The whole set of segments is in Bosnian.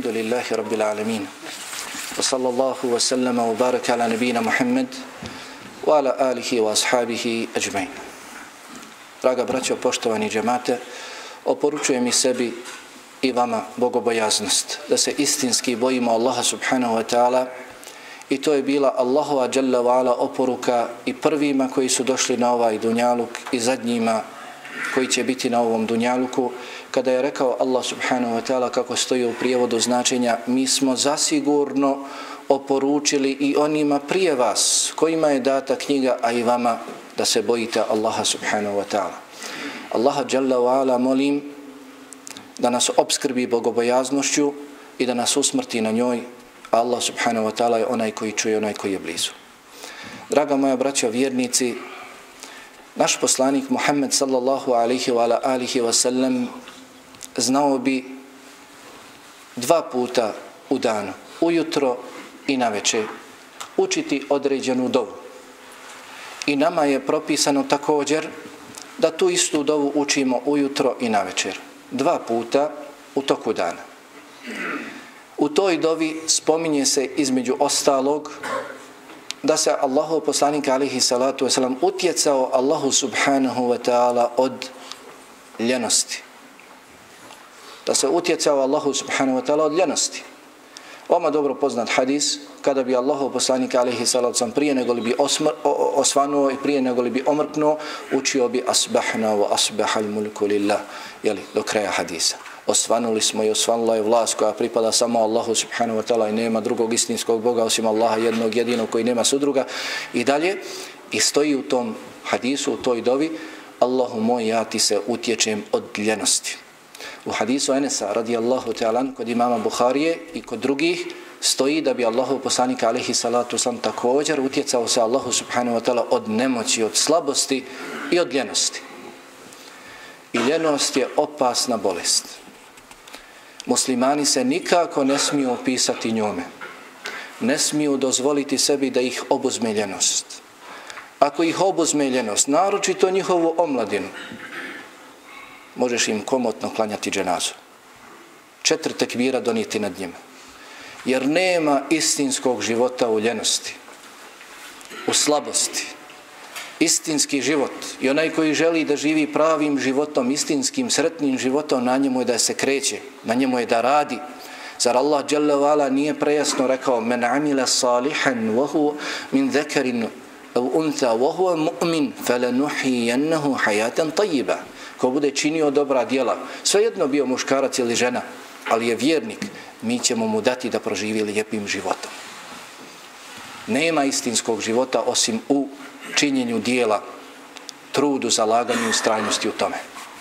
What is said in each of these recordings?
Alhamdulillahi Rabbil Alamin. Wa sallallahu wa sallama wa baraka ala nabina Muhammad wa ala alihi wa ashabihi ajmain. Draga braćo, poštovani džemate, oporučujem i sebi i vama bogobojaznost, da se istinski bojimo Allaha subhanahu wa ta'ala, i to je bila Allahova dželle ve ala oporuka i prvima koji su došli na ovaj dunjaluk i zadnjima koji će biti na ovom dunjaluku, kada je rekao Allah subhanahu wa ta'ala, kako stoji u prijevodu značenja: mi smo zasigurno oporučili i onima prije vas kojima je data knjiga, a i vama, da se bojite Allaha subhanahu wa ta'ala. Allaha dželle ve ala molim da nas opskrbi bogobojaznošću i da nas usmrti na njoj. Allah subhanahu wa ta'ala je onaj koji čuje, onaj koji je blizu. Draga moja braćo vjernici, naš poslanik Muhammed sallallahu alaihi wa alihi wa sallam znao bi 2 puta u danu, ujutro i navečer, učiti određenu dovu. I nama je propisano također da tu istu dovu učimo ujutro i navečer, 2 puta u toku dana. U toj dovi spominje se između ostalog da se Allahov poslanik alejhi salatu vesselam utjecao Allahu subhanahu wa ta'ala od ljenosti. Da se utjecao Allahu subhanahu wa ta'ala od ljenosti. Vama dobro poznat hadis, kada bi Allahov poslanik alejhi salatu vesselam prije nego li bi osvanuo i prije nego li bi omrknuo, učio bi asbahna wa asbahal mulku lillah, do kraja hadisa. Osvanuli smo i osvanula je vlast koja pripada samo Allahu subhanahu wa ta'ala i nema drugog istinskog Boga osim Allaha jednog jedinog koji nema sudruga. I dalje, i stoji u tom hadisu, u toj dovi: Allahu moj, ja ti se utječem od ljenosti. U hadisu Enesa radijallahu ta'ala kod imama Buharije i kod drugih stoji da bi Allahov poslanik alejhi salatu vesselam također utjecao se Allahu subhanahu wa ta'ala od nemoći, od slabosti i od ljenosti. I ljenost je opasna bolest. Muslimani se nikako ne smiju opisati njome. Ne smiju dozvoliti sebi da ih obuzme ljenost. Ako ih obuzme ljenost, naročito njihovu omladinu, možeš im komotno klanjati dženazu. 4 tekbira donijeti nad njima. Jer nema istinskog života u ljenosti, u slabosti. Istinski život i onaj koji želi da živi pravim životom, istinskim, sretnim životom, na njemu je da se kreće, na njemu je da radi. Zar Allah dželle ve ala nije prejasno rekao: men amila salihan wa huwa min zakarin aw untha wa huwa mu'min falanuhyiyannahu hayatan tayyiba. Ko bude činio dobra djela, svejedno bio muškarac ili žena, ali je vjernik, mi ćemo mu dati da proživi lijepim životom. Nema istinskog života osim u činjenju dijela, trudu, zalaganju i ustrajnosti u tome.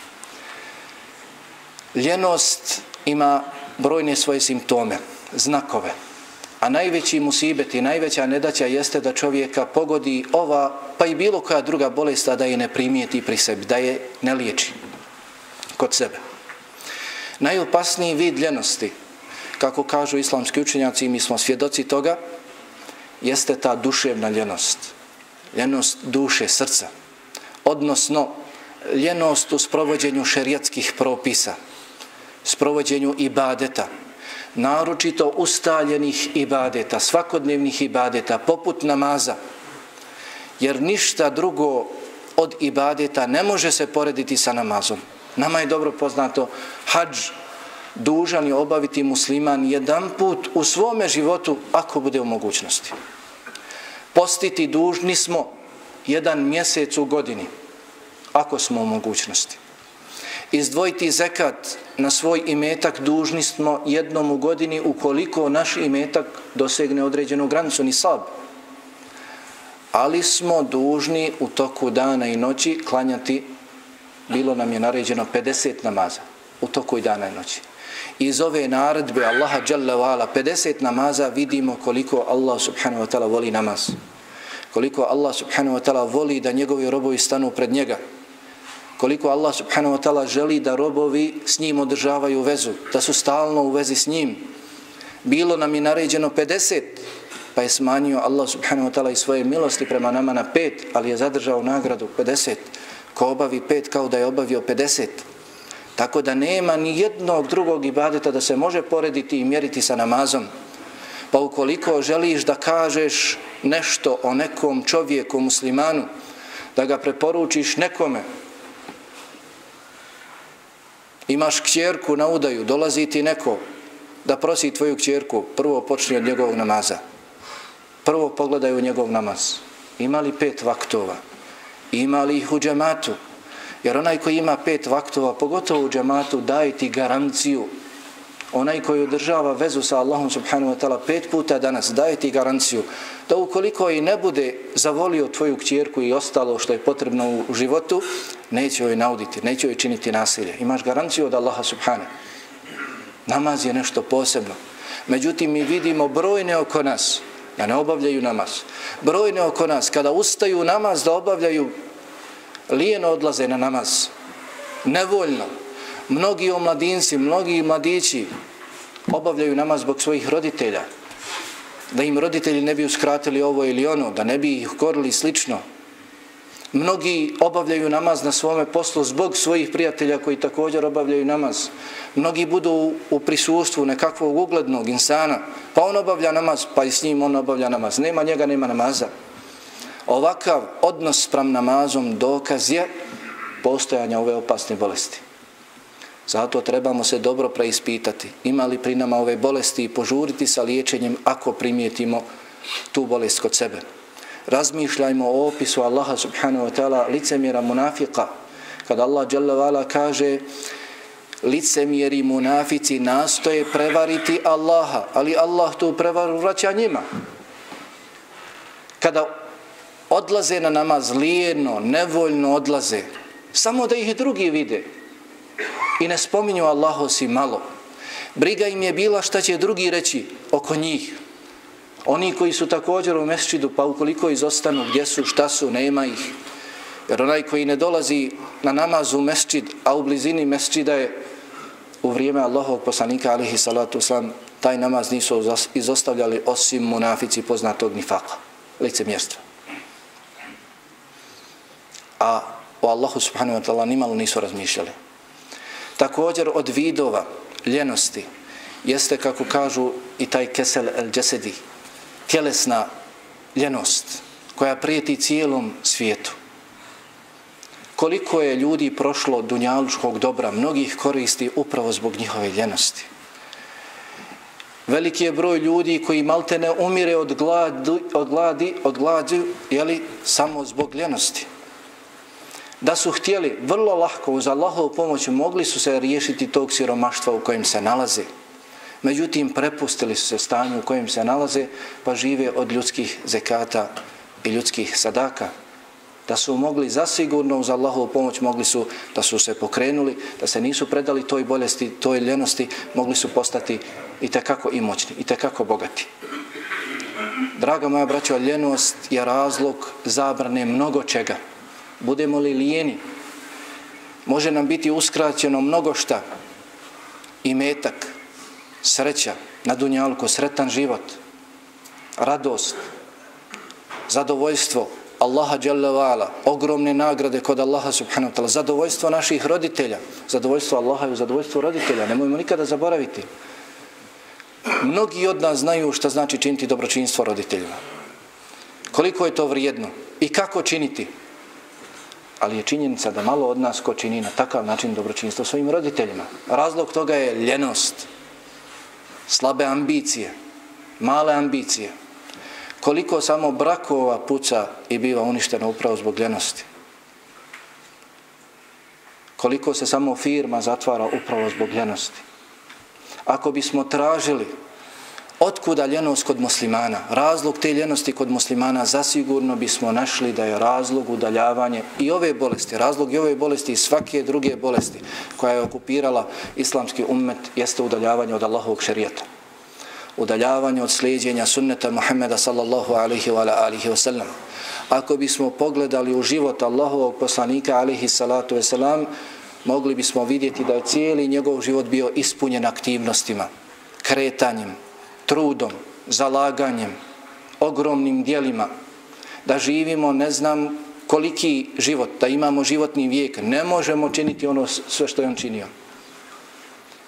Ljenost ima brojne svoje simptome, znakove, a najveći musibet i najveća nedaća jeste da čovjeka pogodi ova, pa i bilo koja druga bolest, a da je ne primijeti pri sebi, da je ne liječi kod sebe. Najopasniji vid ljenosti, kako kažu islamski učenjaci, i mi smo svjedoci toga, jeste ta duševna ljenost. Ljenost duše, srca, odnosno ljenost u sprovođenju šerijatskih propisa, sprovođenju ibadeta, naročito ustaljenih ibadeta, svakodnevnih ibadeta, poput namaza, jer ništa drugo od ibadeta ne može se porediti sa namazom. Nama je dobro poznato, hadž dužan je obaviti musliman jedan put u svome životu, ako bude u mogućnosti. Postiti dužni smo 1 mjesec u godini, ako smo u mogućnosti. Izdvojiti zekat na svoj imetak dužni smo 1 u godini, ukoliko naš imetak dosegne određenu granicu, nisab. Ali smo dužni u toku dana i noći klanjati, bilo nam je naređeno 50 namaza u toku dana i noći. Iz ove naredbe Allaha dželle ve ala 50 namaza vidimo koliko Allah subhanahu wa ta'ala voli namaz. Koliko Allah subhanahu wa ta'ala voli da njegovi robovi stanu pred njega. Koliko Allah subhanahu wa ta'ala želi da robovi s njim održavaju vezu, da su stalno u vezi s njim. Bilo nam je naređeno 50, pa je smanjio Allah subhanahu wa ta'ala i svoje milosti prema nama na 5, ali je zadržao nagradu 50. Ko obavi 5 kao da je obavio 50. Tako da nema ni jednog drugog ibadeta da se može porediti i mjeriti sa namazom. Pa ukoliko želiš da kažeš nešto o nekom čovjeku, muslimanu, da ga preporučiš nekome, imaš kćerku na udaju, dolazi ti neko da prosi tvoju kćerku, prvo počni od njegovog namaza. Prvo pogledaj u njegov namaz. Ima li 5 vaktova? Ima li ih u džematu? Jer onaj koji ima 5 vaktova, pogotovo u džematu, daje ti garanciju. Onaj koji održava vezu sa Allahom subhanahu wa ta'ala 5 puta danas, daje ti garanciju da ukoliko i ne bude zavolio tvoju kćerku i ostalo što je potrebno u životu, neće joj nauditi, neće joj činiti nasilje. Imaš garanciju od Allaha subhanahu. Namaz je nešto posebno. Međutim, mi vidimo brojne oko nas da ne obavljaju namaz. Brojne oko nas kada ustaju namaz da obavljaju, lijeno odlaze na namaz. Nevoljno. Mnogi omladinci, mnogi mladići obavljaju namaz zbog svojih roditelja. Da im roditelji ne bi uskratili ovo ili ono, da ne bi ih korili slično. Mnogi obavljaju namaz na svome poslu zbog svojih prijatelja koji također obavljaju namaz. Mnogi budu u prisustvu nekakvog uglednog insana, pa on obavlja namaz, pa i s njim on obavlja namaz. Nema njega, nema namaza. Ovakav odnos sprem namazom dokaz je postojanja ove opasne bolesti. Zato trebamo se dobro preispitati ima li pri nama ove bolesti i požuriti sa liječenjem ako primijetimo tu bolest kod sebe. Razmišljajmo o opisu Allaha subhanahu wa ta'ala licemjera munafika. Kada Allah dželle ve ala kaže licemjeri munafici nastoje prevariti Allaha, ali Allah tu prevaru vraća njima. Kada odlaze na namaz lijeno, nevoljno odlaze, samo da ih drugi vide i ne spominju Allaha osim malo. Briga im je bila šta će drugi reći oko njih. Oni koji su također u mesdžidu, pa ukoliko izostanu, gdje su, šta su, nema ih. Jer onaj koji ne dolazi na namaz u mesdžid, a u blizini mesdžida je u vrijeme Allahovog poslanika, alihi salatu wasalam, taj namaz nisu izostavljali osim munafici poznatog nifaka, licemjerstva. A o Allahu subhanahu wa ta'ala nimalo nisu razmišljali. Također od vidova ljenosti jeste, kako kažu, i taj kesel el džesedi, tjelesna ljenost koja prijeti cijelom svijetu. Koliko je ljudi prošlo dunjalučkog dobra, mnogih koristi upravo zbog njihove ljenosti. Veliki je broj ljudi koji maltene umire od gladi, jeli, samo zbog ljenosti. Da su htjeli vrlo lahko uz Allahovu pomoć mogli su se riješiti tog siromaštva u kojem se nalaze. Međutim, prepustili su se stanju u kojem se nalaze, pa žive od ljudskih zekata i ljudskih sadaka. Da su mogli zasigurno uz Allahovu pomoć, mogli su da su se pokrenuli, da se nisu predali toj bolesti, toj ljenosti, mogli su postati itekako imoćni, itekako bogati. Draga moja braćo, ljenost je razlog zabrane mnogo čega. Budemo li lijeni, može nam biti uskraćeno mnogo šta. Imetak, sreća na dunjalku, sretan život, radost, zadovoljstvo Allaha dželle ve ala, ogromne nagrade kod Allaha subhanahu wa ta'ala, zadovoljstvo naših roditelja, zadovoljstvo Allaha i zadovoljstvo roditelja, nemojmo nikada zaboraviti. Mnogi od nas znaju šta znači činiti dobročinstvo roditeljima. Koliko je to vrijedno i kako činiti. Ali je činjenica da malo od nas ko čini na takav način dobročinstvo svojim roditeljima. Razlog toga je ljenost, slabe ambicije, male ambicije. Koliko samo brakova puca i biva uništeno upravo zbog ljenosti. Koliko se samo firma zatvara upravo zbog ljenosti. Ako bismo tražili otkuda ljenost kod muslimana, razlog te ljenosti kod muslimana, zasigurno bismo našli da je razlog udaljavanje i ove bolesti, razlog i ove bolesti i svake druge bolesti koja je okupirala islamski ummet jeste udaljavanje od Allahovog šerijata. Udaljavanje od slijedjenja sunneta Muhammeda sallallahu alaihi wa sallam. Ako bismo pogledali u život Allahovog poslanika alaihi salatu wa sallam, mogli bismo vidjeti da je cijeli njegov život bio ispunjen aktivnostima, kretanjem, trudom, zalaganjem, ogromnim dijelima, da živimo ne znam koliki život, da imamo životni vijek, ne možemo činiti ono sve što je on činio.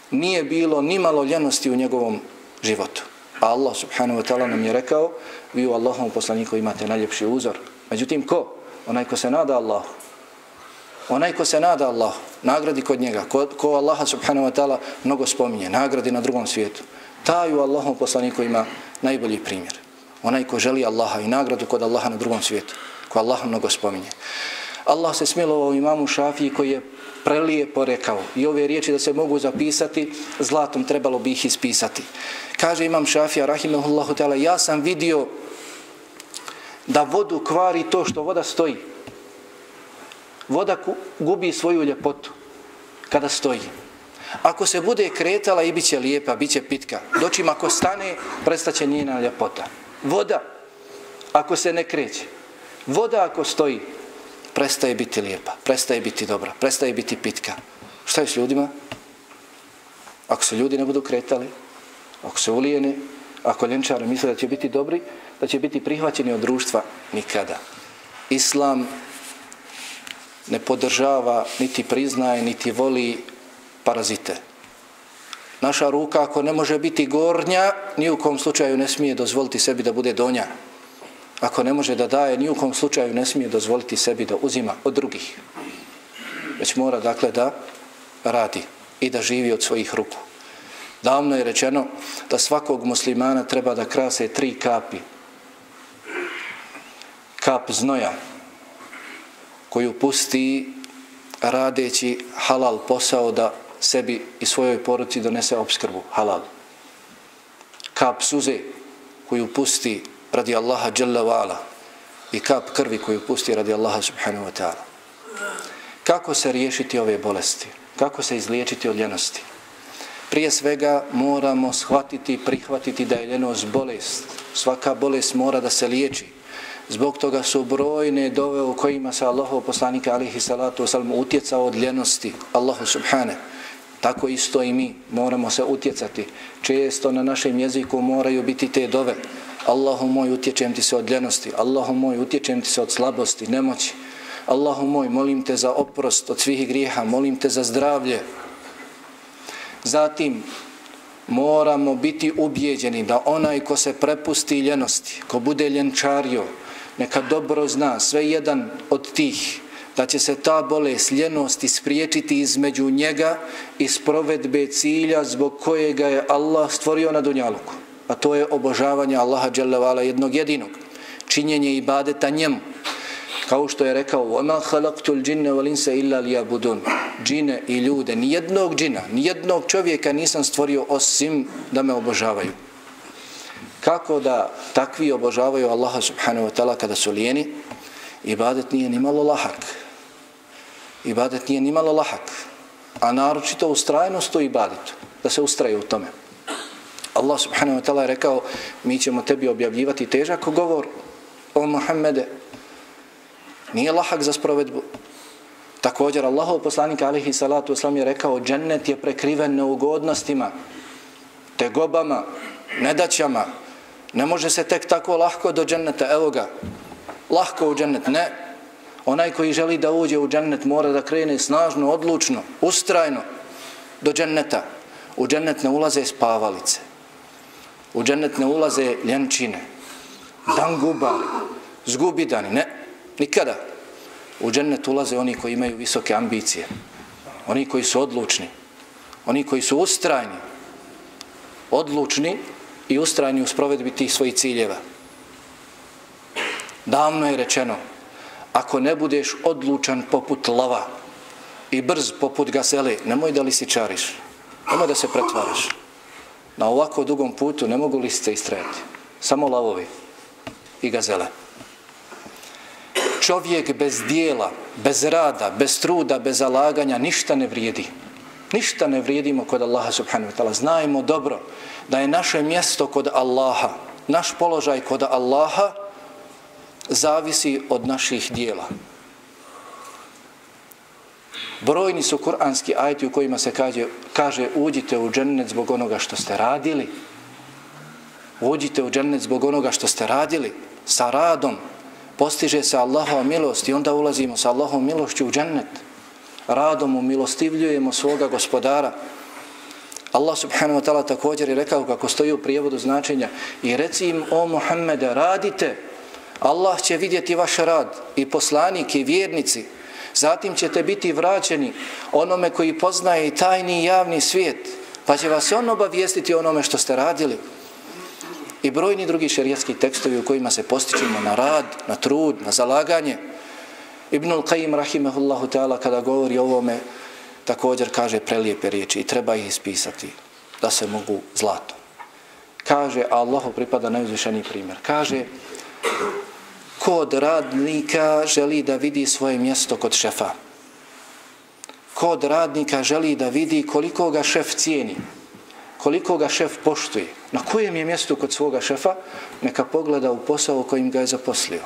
nije bilo ni malo ljenosti u njegovom životu. A Allah subhanahu wa ta'ala nam je rekao, vi u Allahovom poslaniku imate najljepši uzor. Međutim, ko? Onaj ko se nada Allahu. Onaj ko se nada Allahu, nagradi kod njega. Ko Allaha subhanahu wa ta'ala mnogo spominje, nagradi na drugom svijetu. Taj u Allahovom poslaniku ima najbolji primjer. Onaj ko želi Allaha i nagradu kod Allaha na drugom svijetu. Ko Allaha mnogo spominje. Allah se smilovao imamu Šafiji koji je prelijepo rekao, i ove riječi da se mogu zapisati, zlatom trebalo bi ih ispisati. Kaže imam Šafija, rahimahullahu ta'ala, ja sam vidio da vodu kvari to što voda stoji. Voda gubi svoju ljepotu kada stoji. Ako se bude kretala i bit će lijepa, bit će pitka. Dočim ako stane, prestaće njena ljepota. Voda, ako se ne kreće. Voda ako stoji, prestaje biti lijepa, prestaje biti dobra, prestaje biti pitka. Šta je s ljudima? Ako se ljudi ne budu kretali, ako se ulijene, ako ljenčari misle da će biti dobri, da će biti prihvaćeni od društva, nikada. Islam ne podržava, niti priznaje, niti voli parazite. Naša ruka ako ne može biti gornja, ni u kom slučaju ne smije dozvoliti sebi da bude donja. Ako ne može da daje, ni u kom slučaju ne smije dozvoliti sebi da uzima od drugih. Već mora dakle da radi i da živi od svojih ruku. Davno je rečeno da svakog muslimana treba da krase 3 kapi. Kap znoja koju pusti radeći halal posao da sebi i svojoj porodici donese opskrbu halal. Kap suze koju pusti radi Allaha dželle ve ala i kap krvi koju pusti radi Allaha subhanahu wa ta'ala. Kako se riješiti ove bolesti? Kako se izliječiti od ljenosti? Prije svega moramo shvatiti i prihvatiti da je ljenost bolest. Svaka bolest mora da se liječi. Zbog toga su brojne dove u kojima se Allahov poslanik alejhi salatu vesselam utjecao od ljenosti. Allahu subhane. Tako isto i mi moramo se utjecati. Često na našem jeziku moraju biti te dove. Allahu moj, utječem ti se od ljenosti. Allahu moj, utječem ti se od slabosti, nemoći. Allahu moj, molim te za oprost od svih grijeha, molim te za zdravlje. Zatim, moramo biti ubijeđeni da onaj ko se prepusti ljenosti, ko bude ljenčario, neka dobro zna, sve jedan od tih, da će se ta bolest ljenosti spriječiti između njega i sprovedbe cilja zbog kojega je Allah stvorio na dunjaluku. A to je obožavanje Allaha dželle ve ala jednog jedinog. Činjenje ibadeta njemu. Kao što je rekao: "Wa khalaqtul jinna wal insa illa liya'budun." Džine i ljude, nijednog džina, nijednog čovjeka nisam stvorio osim da me obožavaju. Kako da takvi obožavaju Allaha subhanahu wa ta'ala kada su lijeni? Ibadet nije ni malo lahak. Ibadet nije ni malo lahak. A naročito ustrajnost u ibadetu. Da se ustraje u tome. Allah subhanahu wa ta'ala je rekao: mi ćemo tebi objavljivati težak govor o Muhammede. Nije lahak za sprovedbu. Također Allahov poslanik alejhi salatu vesselam je rekao: džennet je prekriven neugodnostima, tegobama, nedaćama. Ne može se tek tako lahko do dženneta, evo ga, lahko u džennet, ne. Onaj koji želi da uđe u džennet mora da krene snažno, odlučno, ustrajno do dženneta. U džennet ne ulaze spavalice. U džennet ne ulaze ljenčine, dangubari, zgubidani, ne, nikada. U džennet ulaze oni koji imaju visoke ambicije, oni koji su odlučni, oni koji su ustrajni, odlučni i ustrajni u sprovedbi tih svojih ciljeva. Davno je rečeno: ako ne budeš odlučan poput lava i brz poput gazele, nemoj da lisičariš, nemoj da se pretvaraš. Na ovako dugom putu ne mogu lisice istrajati, samo lavovi i gazele. Čovjek bez dijela, bez rada, bez truda, bez zalaganja ništa ne vrijedi. Ništa ne vrijedimo kod Allaha subhanahu wa ta'ala. Znajmo dobro da je naše mjesto kod Allaha, naš položaj kod Allaha zavisi od naših dijela. Brojni su kuranski ajeti u kojima se kaže uđite u džennet zbog onoga što ste radili. Uđite u džennet zbog onoga što ste radili. Sa radom postiže se Allahova milost i onda ulazimo sa Allahovom milošću u džennet. Radom umilostivljujemo svoga gospodara. Allah subhanahu wa ta'ala također je rekao kako stoji u prijevodu značenja i reci im o Muhammede radite, Allah će vidjeti vaš rad i poslanik i vjernici, zatim ćete biti vraćeni onome koji poznaje i tajni i javni svijet, pa će vas on obavijestiti onome što ste radili. I brojni drugi šerijatski tekstovi u kojima se postičemo na rad, na trud, na zalaganje. Ibnul Qayyim rahimahullahu ta'ala kada govori o ovome također kaže prelijepe riječi i treba ih ispisati da se mogu zlato. Kaže, a Allahu pripada najuzvišeniji primjer. Kaže, ko od radnika želi da vidi svoje mjesto kod šefa? Ko od radnika želi da vidi koliko ga šef cijeni? Koliko ga šef poštuje? Na kojem je mjestu kod svoga šefa? Neka pogleda u posao kojim ga je zaposlio.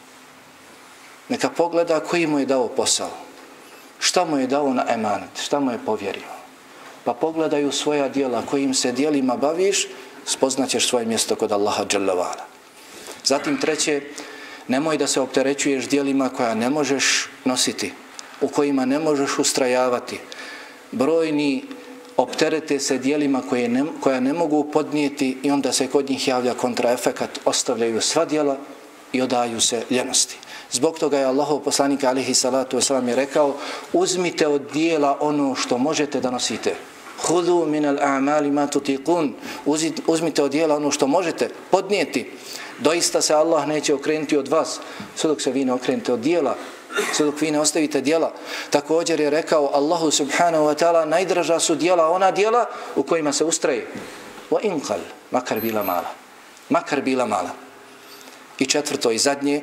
Neka pogleda koji mu je dao posao. Šta mu je dao na emanet? Šta mu je povjerio? Pa pogledaju svoja djela kojim se djelima baviš, spoznaćeš svoje mjesto kod Allaha dželle vala. Zatim treće, nemoj da se opterećuješ djelima koja ne možeš nositi, u kojima ne možeš ustrajavati. Brojni opterete se djelima koja ne mogu podnijeti i onda se kod njih javlja kontraefekat, ostavljaju sva djela i odaju se ljenosti. Zbog toga je Allahov poslanik alejhi salatu vesselam je rekao, uzmite od djela ono što možete da nosite. Hudu min al-a'mali ma tutiqun. Uzmite od djela ono što možete podnijeti. Doista se Allah neće okrenuti od vas sve dok se vi ne okrenete od djela, sve dok vi ne ostavite djela. Također je rekao Allahu subhanahu wa ta'ala, najdraža su djela ona djela u kojima se ustraje. Wa inqal, makar bila mala. Makar bila mala. I četvrto i zadnje,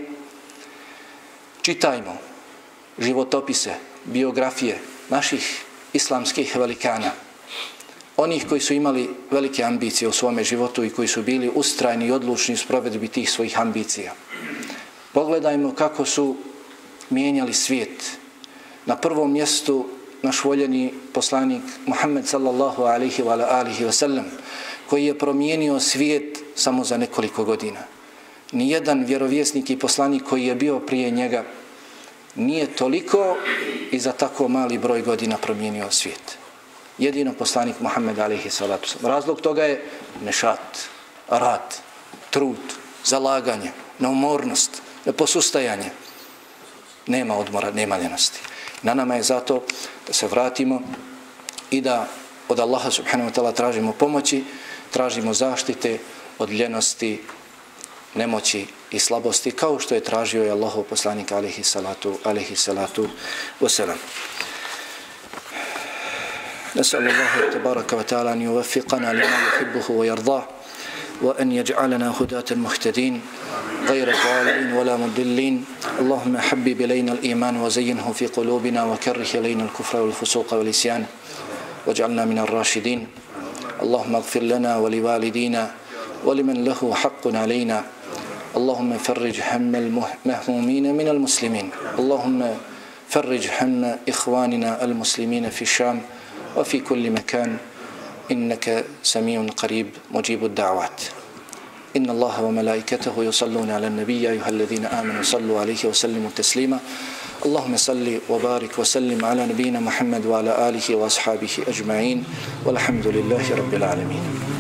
čitajmo životopise, biografije naših islamskih velikana. Onih koji su imali velike ambicije u svome životu i koji su bili ustrajni i odlučni u sprovedbi tih svojih ambicija. Pogledajmo kako su mijenjali svijet. Na prvom mjestu naš voljeni poslanik Muhammed sallallahu alaihi wa sallam, koji je promijenio svijet samo za nekoliko godina. Nijedan vjerovjesnik i poslanik koji je bio prije njega nije toliko i za tako mali broj godina promijenio svijet. Jedino poslanik Muhammed alejhi salatu vesselam. Razlog toga je nešat, rad, trud, zalaganje, neumornost, neposustajanje. Nema odmora, nema ljenosti. Na nama je zato da se vratimo i da od Allaha subhanahu wa ta'ala tražimo pomoći, tražimo zaštite od ljenosti, nemoći i slabosti, kao što je tražio i Allahov poslanik alejhi salatu vesselam. نسأل الله تبارك وتعالى أن يوفقنا لما يحبه ويرضاه وأن يجعلنا هداة مهتدين غير ضالين ولا مضلين. اللهم حبب إلينا الإيمان وزينه في قلوبنا وكره إلينا الكفر والفسوق والعصيان واجعلنا من الراشدين. اللهم اغفر لنا ولوالدينا ولمن له حق علينا. اللهم فرج هم المهمومين من المسلمين. اللهم فرج هم إخواننا المسلمين في الشام وفي كل مكان إنك سميع قريب مجيب الدعوات. إن الله وملائكته يصلون على النبي أيها الذين آمنوا صلوا عليه وسلموا تسليما. اللهم صل وبارك وسلم على نبينا محمد وعلى آله وأصحابه أجمعين والحمد لله رب العالمين.